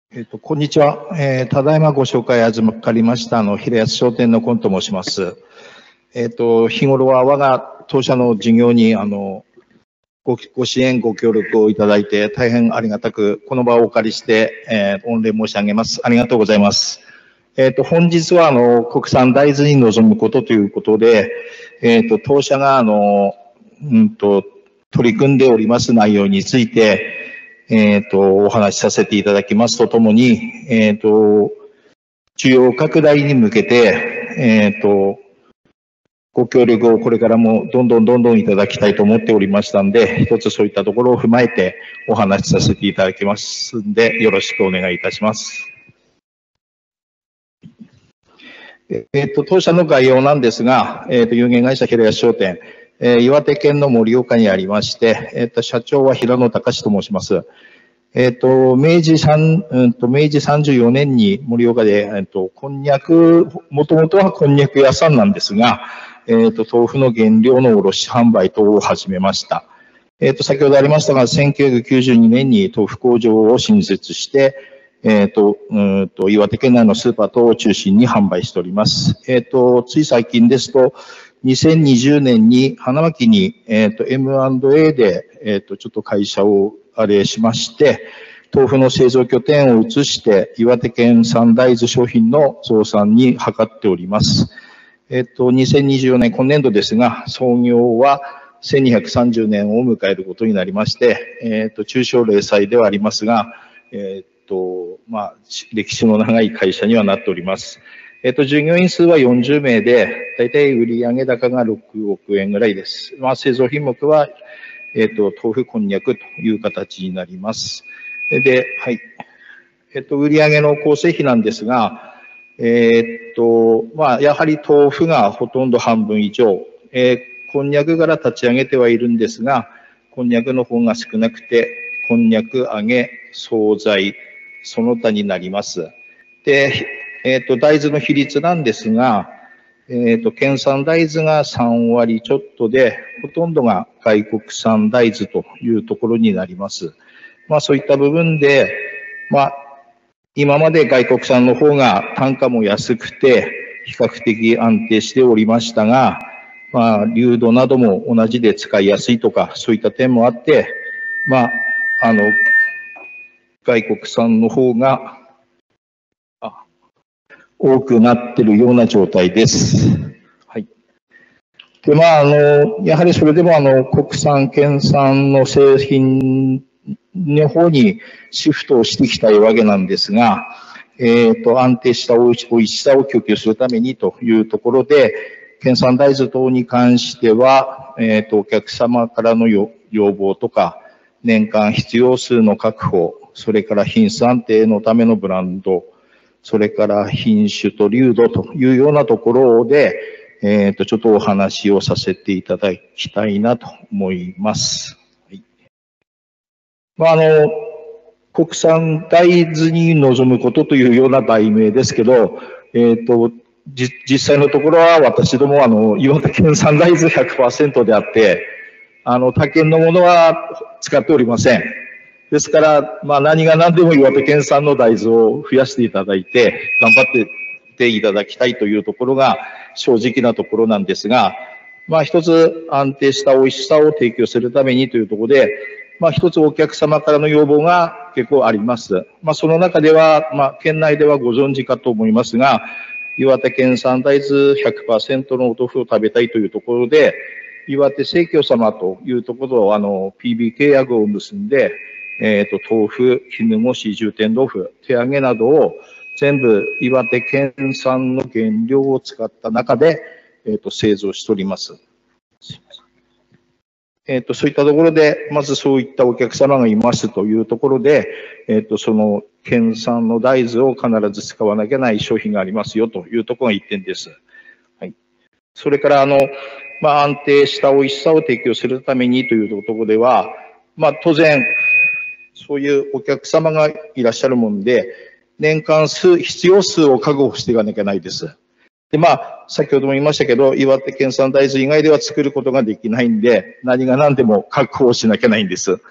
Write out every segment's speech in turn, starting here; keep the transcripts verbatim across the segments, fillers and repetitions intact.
えっと、こんにちは。えー、ただいまご紹介預かりました、あの、平安商店のコンと申します。えっと、日頃は我が当社の事業に、あの、ご、ご支援、ご協力をいただいて、大変ありがたく、この場をお借りして、えー、御礼申し上げます。ありがとうございます。えっと、本日は、あの、国産大豆に臨むことということで、えっと、当社が、あの、うんと、取り組んでおります内容について、えっと、お話しさせていただきますとともに、えっと、需要拡大に向けて、えっと、ご協力をこれからもどんどんどんどんいただきたいと思っておりましたんで、一つそういったところを踏まえてお話しさせていただきますんで、よろしくお願いいたします。えっと、当社の概要なんですが、えっと、有限会社平安商店、えー、岩手県の盛岡にありまして、えっと、社長は平野隆と申します。えっと、明治三、うんと、明治さんじゅうよねんに盛岡で、えっと、こんにゃく、もともとはこんにゃく屋さんなんですが、えっと、豆腐の原料の卸販売等を始めました。えっと、先ほどありましたが、せんきゅうひゃくきゅうじゅうにねんに豆腐工場を新設して、えっと、うんと、岩手県内のスーパー等を中心に販売しております。えっと、つい最近ですと、にせんにじゅうねんに花巻に、えっと、エムアンドエー で、えっと、ちょっと会社をあれしまして、豆腐の製造拠点を移して、岩手県産大豆商品の増産に図っております。えっと、にせんにじゅうよねん、今年度ですが、創業はせんにひゃくさんじゅうねんを迎えることになりまして、えっと、中小零細ではありますが、えっと、まあ、歴史の長い会社にはなっております。えっと、従業員数はよんじゅうめいで、だいたい売上高がろくおくえんぐらいです。まあ、製造品目は、えっと、豆腐、こんにゃくという形になります。で、はい。えっと、売上の構成比なんですが、えー、っと、まあ、やはり豆腐がほとんど半分以上、えー、こんにゃくから立ち上げてはいるんですが、こんにゃくの方が少なくて、こんにゃく、揚げ、惣菜、その他になります。で、えー、っと、大豆の比率なんですが、えっと、県産大豆がさんわりちょっとで、ほとんどが外国産大豆というところになります。まあそういった部分で、まあ今まで外国産の方が単価も安くて比較的安定しておりましたが、まあ流度なども同じで使いやすいとかそういった点もあって、まああの外国産の方が多くなっているような状態です。はい。で、まあ、あの、やはりそれでも、あの、国産、県産の製品の方にシフトをしていきたいわけなんですが、えっと、安定したおいしさを供給するためにというところで、県産大豆等に関しては、えっと、お客様からの要望とか、年間必要数の確保、それから品質安定のためのブランド、それから品種と流度というようなところで、えっと、ちょっとお話をさせていただきたいなと思います。はい、まあ、あの、国産大豆に臨むことというような題名ですけど、えっと、じ、実際のところは私どもあの、岩手県産大豆 ひゃくパーセント であって、あの、他県のものは使っておりません。ですから、まあ何が何でも岩手県産の大豆を増やしていただいて、頑張ってていただきたいというところが正直なところなんですが、まあ一つ安定した美味しさを提供するためにというところで、まあ一つお客様からの要望が結構あります。まあその中では、まあ県内ではご存知かと思いますが、岩手県産大豆 ひゃくパーセント のお豆腐を食べたいというところで、岩手生協様というところをあの ピービー 契約を結んで、えっと、豆腐、絹ごし、重点豆腐、手揚げなどを全部岩手県産の原料を使った中で、えっと、製造しております。えっと、そういったところで、まずそういったお客様がいますというところで、えっと、その県産の大豆を必ず使わなきゃない商品がありますよというところが一点です。はい。それから、あの、まあ、安定した美味しさを提供するためにというところでは、まあ、当然、そういうお客様がいらっしゃるもんで、年間数、必要数を確保していかなきゃないです。で、まあ、先ほども言いましたけど、岩手県産大豆以外では作ることができないんで、何が何でも確保しなきゃないんです。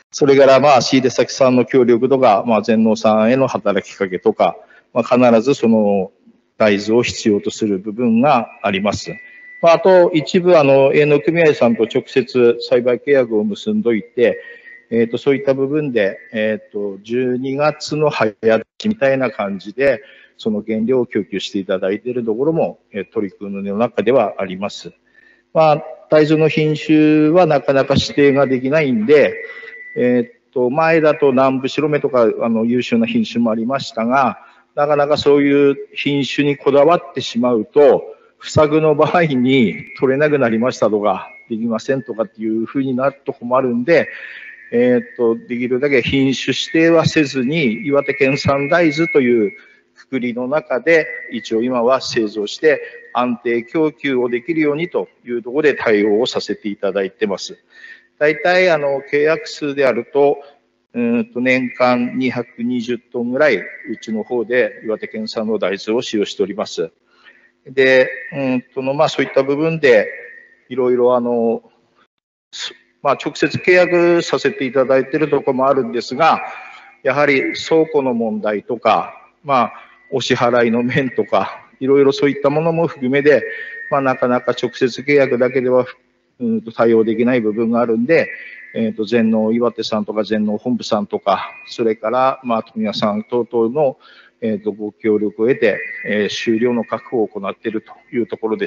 それからまあ仕入れ先さんの協力とか、まあ全農さんへの働きかけとか、まあ必ずその大豆を必要とする部分があります。まあ、あと一部あの営農組合さんと直接栽培契約を結んどいて、えっと、そういった部分で、えっと、じゅうにがつの早出しみたいな感じで、その原料を供給していただいているところも、え取り組みの中ではあります。まあ、大豆の品種はなかなか指定ができないんで、えっと、前だと南部白目とか、あの、優秀な品種もありましたが、なかなかそういう品種にこだわってしまうと、不作の場合に取れなくなりましたとか、できませんとかっていうふうになると困るんで、えっと、できるだけ品種指定はせずに、岩手県産大豆というくくりの中で、一応今は製造して安定供給をできるようにというところで対応をさせていただいてます。大体、あの、契約数であると、うんと年間にひゃくにじゅっトンぐらい、うちの方で岩手県産の大豆を使用しております。で、うんとの、まあそういった部分で、いろいろあの、まあ、直接契約させていただいているところもあるんですが、やはり倉庫の問題とか、まあ、お支払いの面とか、いろいろそういったものも含めで、まあ、なかなか直接契約だけでは、うんと対応できない部分があるんで、えっと、全農岩手さんとか全農本部さんとか、それから、まあ、富谷さん等々の、えっと、ご協力を得て、えー、収量の確保を行っているというところです。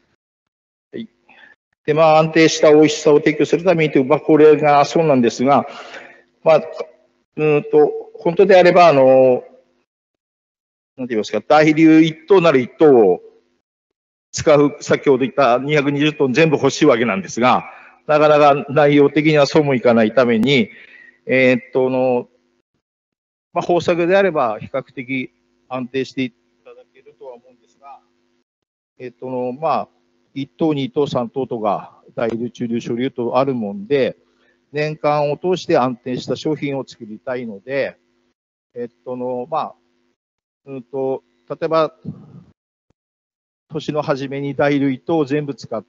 で、まあ、安定した美味しさを提供するためにという、まあ、これがそうなんですが、まあ、うんと、本当であれば、あの、なんて言いますか、大流一等なる一等を使う、先ほど言ったにひゃくにじゅっトン全部欲しいわけなんですが、なかなか内容的にはそうもいかないために、えー、っと、の、まあ、豊作であれば比較的安定していただけるとは思うんですが、えー、っとの、まあ、いっ等、に等、さん等とか、大流、中流、小流とあるもんで、年間を通して安定した商品を作りたいので、えっとの、まあ、うんと、例えば、年の初めに大流いっ等を全部使って、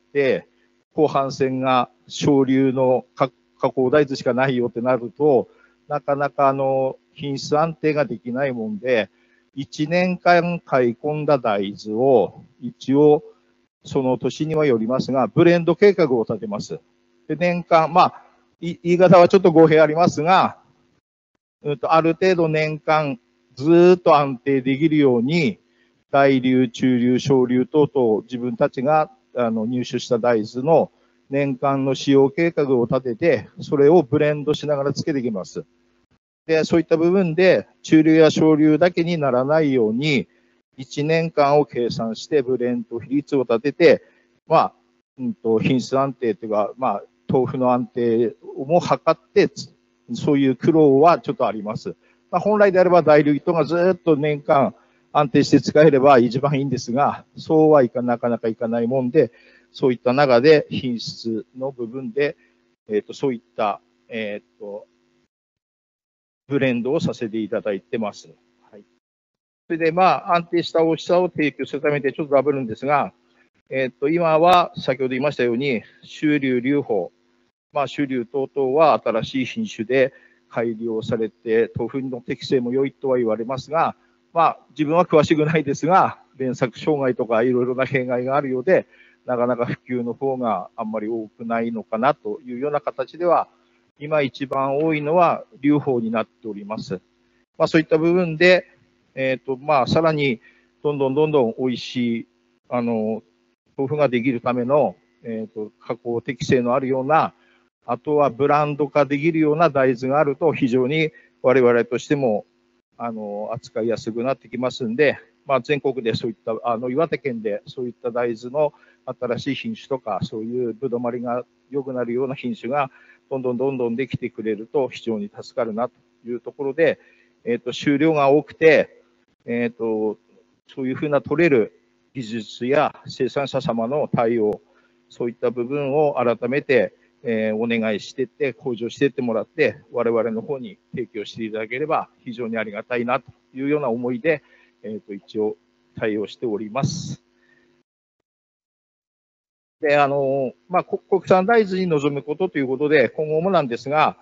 後半戦が小流の加工大豆しかないよってなると、なかなかあの、品質安定ができないもんで、いちねんかん買い込んだ大豆を、一応、その年にはよりますが、ブレンド計画を立てます。で、年間、まあ、言い方はちょっと語弊ありますが、うんと、ある程度年間ずっと安定できるように、大流、中流、小流等々自分たちがあの入手した大豆の年間の使用計画を立てて、それをブレンドしながらつけていきます。で、そういった部分で中流や小流だけにならないように、いちねんかんを計算してブレンド比率を立てて、まあ、うんと、品質安定というか、まあ、豆腐の安定も測って、そういう苦労はちょっとあります。まあ、本来であれば大流糸がずっと年間安定して使えれば一番いいんですが、そうはいかなかなかいかないもんで、そういった中で品質の部分で、えっと、そういった、えっと、ブレンドをさせていただいてます。はい。それで、まあ、安定した美味しさを提供するためでちょっとダブるんですが、えっと、今は先ほど言いましたように、周流流法、まあ、周流等々は新しい品種で改良されて、豆腐の適性も良いとは言われますが、まあ、自分は詳しくないですが、連作障害とかいろいろな弊害があるようで、なかなか普及の方があんまり多くないのかなというような形では、今一番多いのは流法になっております。まあ、そういった部分で、えっと、まあ、さらにどんどんどんどん美味しい、あの、豆腐ができるための、えっと、加工適性のあるような、あとはブランド化できるような大豆があると非常に我々としてもあの扱いやすくなってきますんで、まあ、全国でそういったあの岩手県でそういった大豆の新しい品種とかそういうぶどまりが良くなるような品種がどんどんどんどんできてくれると非常に助かるなというところで、えっと、収量が多くて、えっと、そういうふうな取れる技術や生産者様の対応、そういった部分を改めてえー、お願いしてって、向上してってもらって、我々の方に提供していただければ非常にありがたいなというような思いで、えー、と一応対応しております。で、あの、まあ、国産大豆に臨むことということで、今後もなんですが、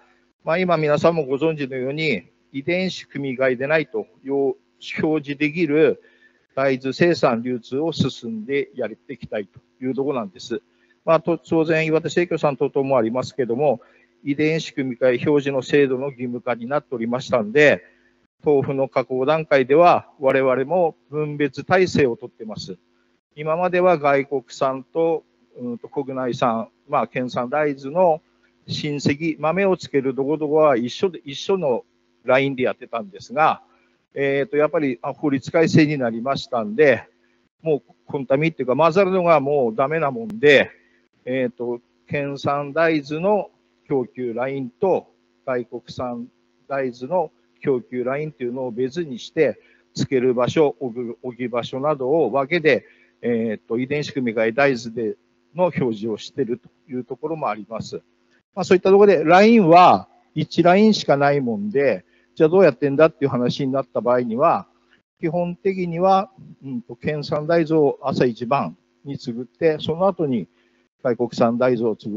まあ、今皆さんもご存知のように、遺伝子組み換えでないと表示できる大豆生産流通を進んでやっていきたいというところなんです。まあ、と当然、岩手製菓さん等々もありますけども、遺伝子組み換え表示の制度の義務化になっておりましたんで、豆腐の加工段階では我々も分別体制をとっています。今までは外国産と、うん、と国内産、まあ、県産大豆の親戚、豆をつけるどこどこは一緒で、一緒のラインでやってたんですが、えっと、やっぱり法律改正になりましたんで、もうコンタミっていうか混ざるのがもうダメなもんで、えっと、県産大豆の供給ラインと外国産大豆の供給ラインというのを別にして、つける場所、置き場所などを分けて、えっと、遺伝子組み換え大豆での表示をしているというところもあります。まあ、そういったところで、ラインはいちラインしかないもんで、じゃあどうやってんだっていう話になった場合には、基本的には、うん、と県産大豆を朝一番に作って、その後に外国産大豆を作って、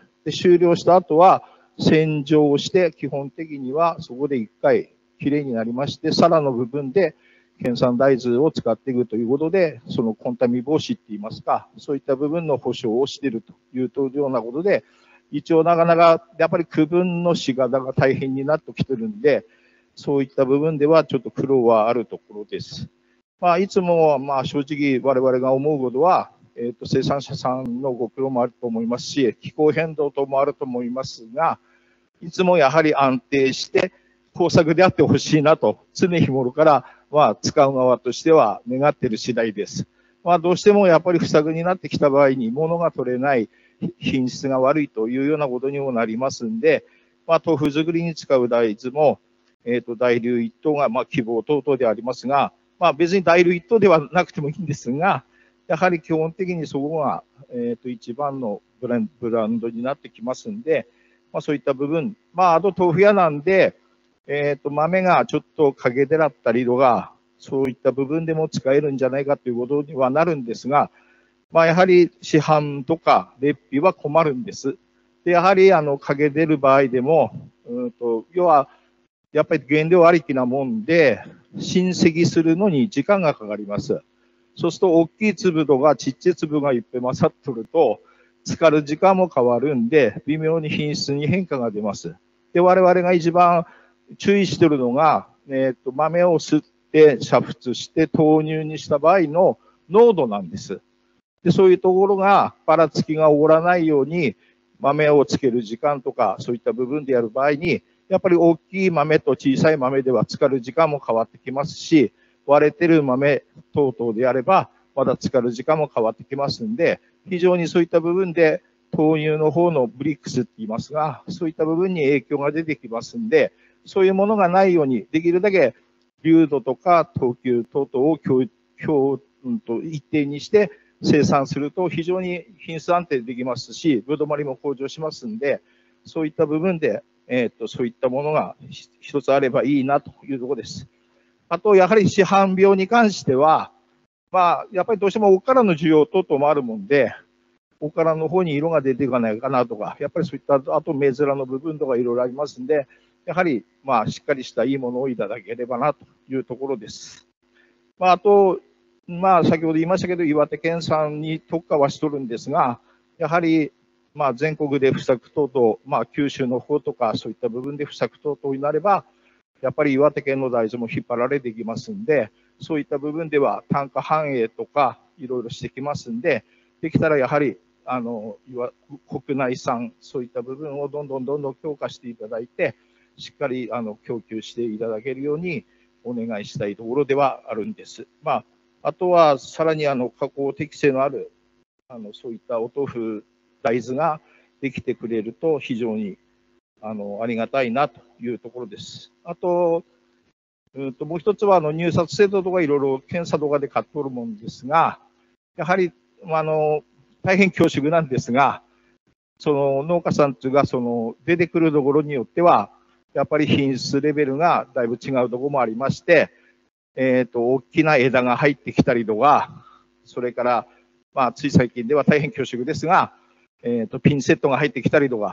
で終了した後は洗浄をして、基本的にはそこで一回きれいになりまして、皿の部分で県産大豆を使っていくということで、そのコンタミ防止って言いますか、そういった部分の保証をしているというようなことで、一応なかなかやっぱり区分の仕方が大変になってきてるんで、そういった部分ではちょっと苦労はあるところです。まあ、いつもまあ正直我々が思うことは、えー、と生産者さんのご苦労もあると思いますし、気候変動等もあると思いますが、いつもやはり安定して豊作であってほしいなと、常日頃からまあ使う側としては願っている次第です。まあ、どうしてもやっぱり不作になってきた場合に物が取れない品質が悪いというようなことにもなりますんで、まあ、豆腐作りに使う大豆も、えー、と大粒一等がまあ希望等々でありますが、まあ、別に大粒一等ではなくてもいいんですが、やはり基本的にそこが、えー、と一番のブランブランドになってきますんで、まあ、そういった部分、まあ、あと豆腐屋なんで、えー、と豆がちょっと陰でだったりとか、そういった部分でも使えるんじゃないかということにはなるんですが、まあ、やはり市販とか劣費は困るんです。で、やはりあの陰出る場合でも、うんと要はやっぱり原料ありきなもんで、浸積するのに時間がかかります。そうすると大きい粒とかちっちゃい粒がいっぺん混ざっとると、浸かる時間も変わるんで、微妙に品質に変化が出ます。で、我々が一番注意しているのが、えーと、豆を吸って煮沸して豆乳にした場合の濃度なんです。で、そういうところがばらつきが起こらないように、豆をつける時間とか、そういった部分でやる場合に、やっぱり大きい豆と小さい豆では浸かる時間も変わってきますし、割れてる豆等々であれば、まだ浸かる時間も変わってきますんで、非常にそういった部分で、豆乳の方のブリックスって言いますが、そういった部分に影響が出てきますんで、そういうものがないように、できるだけ流度とか等級等々を強強、うん、と一定にして生産すると非常に品質安定できますし、ぶどまりも向上しますんで、そういった部分で、えー、とそういったものが一つあればいいなというところです。あと、やはり市販病に関しては、まあ、やっぱりどうしてもおからの需要等々もあるもんで、おからの方に色が出ていかないかなとか、やっぱりそういった、あと目面の部分とかいろいろありますんで、やはり、まあ、しっかりしたいいものをいただければなというところです。まあ、あと、まあ、先ほど言いましたけど、岩手県産に特化はしとるんですが、やはり、まあ、全国で不作等々、まあ、九州の方とか、そういった部分で不作等々になれば、やっぱり岩手県の大豆も引っ張られてきますんで、そういった部分では単価反映とか、いろいろしてきますんで、できたらやはり、あの、国内産、そういった部分をどんどんどんどん強化していただいて、しっかりあの供給していただけるようにお願いしたいところではあるんです。まあ、あとはさらにあの加工適性のあるあのそういったお豆腐、大豆ができてくれると非常にあのありがたいなというところです。あと、うんともう一つはあの入札制度とかいろいろ検査とかで買っておるものですが、やはりあの大変恐縮なんですが、その農家さんというかその出てくるところによっては、やっぱり品質レベルがだいぶ違うところもありまして、えっと、大きな枝が入ってきたりとか、それから、まあ、つい最近では大変恐縮ですが、えっと、ピンセットが入ってきたりとか、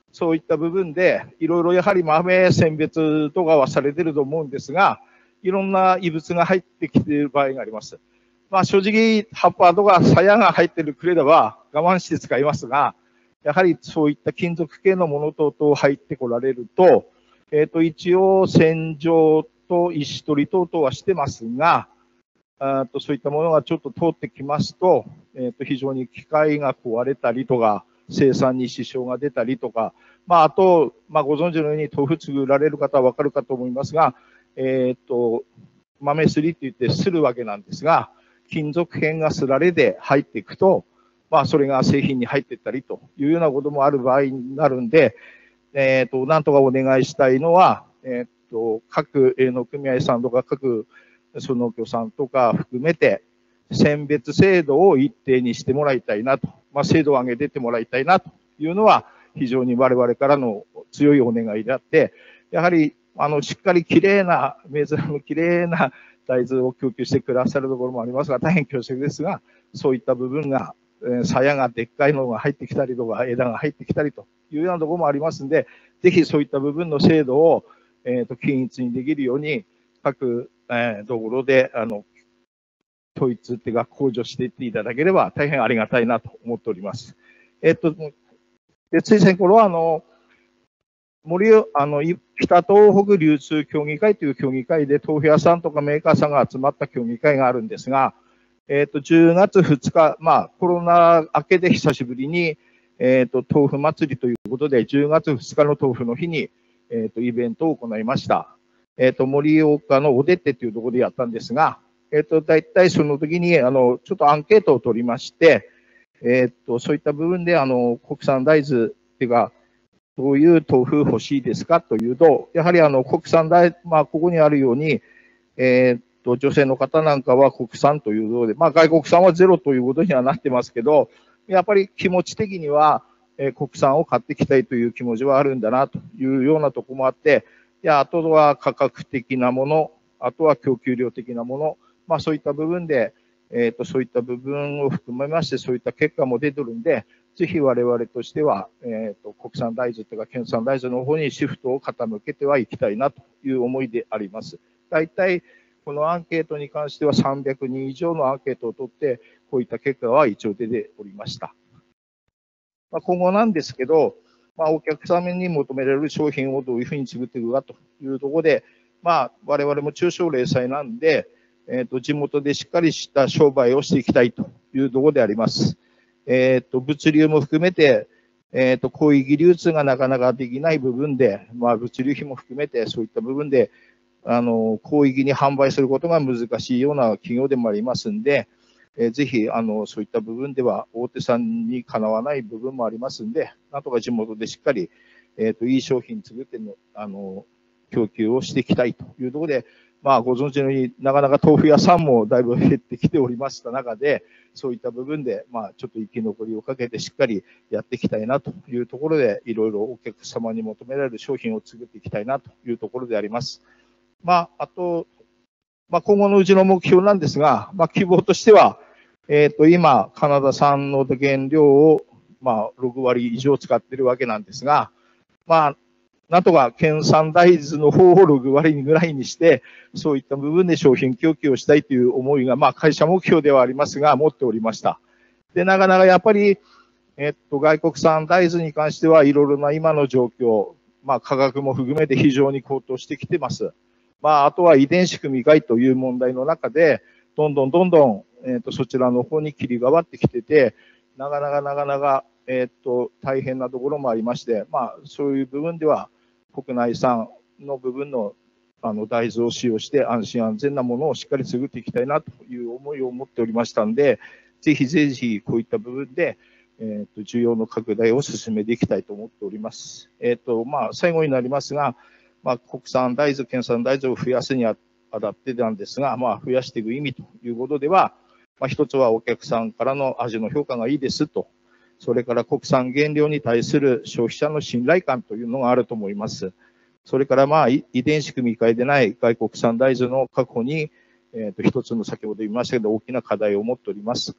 そういった部分で、いろいろやはり豆選別とかはされてると思うんですが、いろんな異物が入ってきている場合があります。まあ正直、葉っぱとか鞘が入っているくれれば我慢して使いますが、やはりそういった金属系のもの等々入ってこられると、えっと、一応洗浄と石取り等々はしてますが、あとそういったものがちょっと通ってきますと、えっと、非常に機械が壊れたりとか、生産に支障が出たりとか、まあ、あと、まあ、ご存知のように豆腐作られる方はわかるかと思いますが、えっと、豆すりって言ってするわけなんですが、金属片がすられで入っていくと、まあ、それが製品に入っていったりというようなこともある場合になるんで、えっと、なんとかお願いしたいのは、えっと、各営農組合さんとか各その農協さんとか含めて、選別制度を一定にしてもらいたいなと、まあ、精度を上げていってもらいたいなというのは、非常に我々からの強いお願いであって、やはり、あの、しっかりきれいな、珍のきれいな大豆を供給してくださるところもありますが、大変恐縮ですが、そういった部分が、えー、鞘がでっかいのが入ってきたりとか、枝が入ってきたりというようなところもありますんで、ぜひそういった部分の精度を、えっと、均一にできるように、各、えー、ところで、あの、統一っていうか、向上していっていただければ大変ありがたいなと思っております。えっと、で、つい先頃は、あの、森、あの、北東北流通協議会という協議会で、豆腐屋さんとかメーカーさんが集まった協議会があるんですが、えっと、じゅうがつふつか、まあ、コロナ明けで久しぶりに、えっと、豆腐祭りということで、じゅうがつふつかの豆腐の日に、えっと、イベントを行いました。えっと、盛岡のおでってというところでやったんですが、えっと、大体その時に、あの、ちょっとアンケートを取りまして、えっと、そういった部分で、あの、国産大豆っていうか、どういう豆腐欲しいですかというと、やはりあの、国産大、まあ、ここにあるように、えっと、女性の方なんかは国産ということで、まあ、外国産はゼロということにはなってますけど、やっぱり気持ち的には、えー、国産を買っていきたいという気持ちはあるんだなというようなところもあって、いや、あとは価格的なもの、あとは供給量的なもの、まあそういった部分で、えっと、そういった部分を含めまして、そういった結果も出てるんで、ぜひ我々としては、えっと、国産大豆というか、県産大豆の方にシフトを傾けてはいきたいなという思いであります。大体、このアンケートに関してはさんびゃくにん以上のアンケートを取って、こういった結果は一応出ておりました。まあ、今後なんですけど、まあ、お客様に求められる商品をどういうふうに作っていくかというところで、まあ、我々も中小零細なんで、えっと、地元でしっかりした商売をしていきたいというところであります。えっと、物流も含めて、えっと、広域流通がなかなかできない部分で、まあ、物流費も含めて、そういった部分で、あの、広域に販売することが難しいような企業でもありますんで、えー、ぜひ、あの、そういった部分では、大手さんにかなわない部分もありますんで、なんとか地元でしっかり、えっと、いい商品作っての、あの、供給をしていきたいというところで、まあ、ご存知のようになかなか豆腐屋さんもだいぶ減ってきておりました中で、そういった部分で、まあ、ちょっと生き残りをかけてしっかりやっていきたいなというところで、いろいろお客様に求められる商品を作っていきたいなというところであります。まあ、あと、まあ、今後のうちの目標なんですが、まあ、希望としては、えっと、今、カナダ産の原料を、まあ、ろくわり以上使っているわけなんですが、まあ、なんとか県産大豆の方をろくわりぐらいにして、そういった部分で商品供給をしたいという思いが、まあ、会社目標ではありますが、持っておりました。で、なかなかやっぱり、えっと、外国産大豆に関しては、いろいろな今の状況、まあ、価格も含めて非常に高騰してきてます。まあ、あとは遺伝子組み換えという問題の中で、どんどんどんどん、えっと、そちらの方に切り替わってきてて、なかなかなかなか、えっと、大変なところもありまして、まあ、そういう部分では、国内産の部分のあの大豆を使用して安心安全なものをしっかり作っていきたいなという思いを持っておりましたので、ぜひぜひこういった部分で、えっと、需要の拡大を進めていきたいと思っております。えっと、まあ、最後になりますが、まあ、国産大豆、県産大豆を増やすにあたってなんですが、まあ、増やしていく意味ということでは、まあ、一つはお客さんからの味の評価がいいですと、それから国産原料に対する消費者の信頼感というのがあると思います。それからまあ遺伝子組み換えでない外国産大豆の確保に、えっと、一つの先ほど言いましたけど大きな課題を持っております。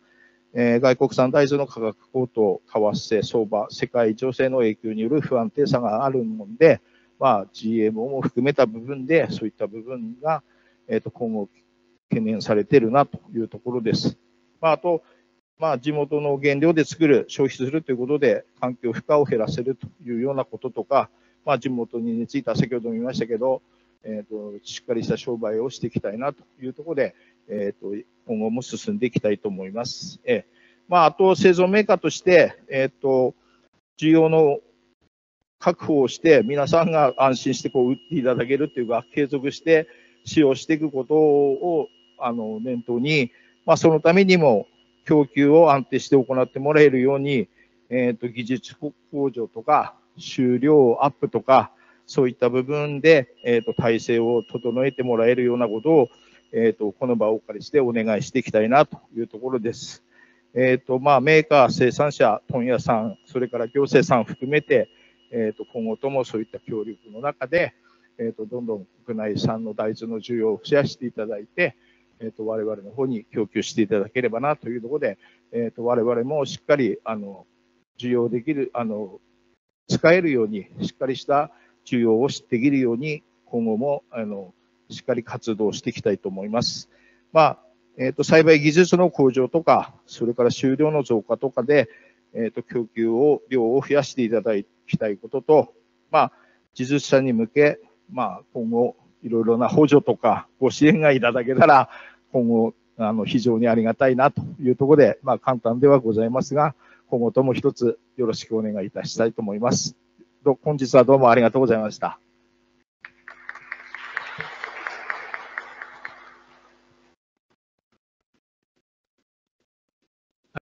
えー、外国産大豆の価格高騰、為替、相場、世界情勢の影響による不安定さがあるもので、まあ、ジーエムオー も含めた部分で、そういった部分が、えー、と今後懸念されているなというところです。まあ、あと、まあ、地元の原料で作る、消費するということで、環境負荷を減らせるというようなこととか、まあ、地元については先ほども言いましたけど、えー、としっかりした商売をしていきたいなというところで、えー、と今後も進んでいきたいと思います。えーまあ、あと、製造メーカーとして、えー、と需要の確保をして、皆さんが安心してこう売っていただけるというか、継続して使用していくことをあの念頭に、まあ、そのためにも供給を安定して行ってもらえるように、えー、と技術向上とか、収量アップとか、そういった部分で、えー、と体制を整えてもらえるようなことを、えー、とこの場をお借りしてお願いしていきたいなというところです。えーとまあ、メーカー、生産者、問屋さん、それから行政さん含めて、えー、と今後ともそういった協力の中で、えー、とどんどん国内産の大豆の需要を増やしていただいて、えー、と我々の方に供給していただければなというところで、えー、と我々もしっかりあの需要できるあの、使えるように、しっかりした需要をできるように、今後もあのしっかり活動していきたいと思います。まあえー、と栽培技術の向上とか、それから収量の増加とかで、えー、と供給を量を増やしていただきたいことと、まあ、技術者に向け、まあ、今後、いろいろな補助とかご支援がいただけたら、今後、あの非常にありがたいなというところで、まあ、簡単ではございますが、今後とも一つよろしくお願いいたしたいと思います。本日はどうもありがとうございました。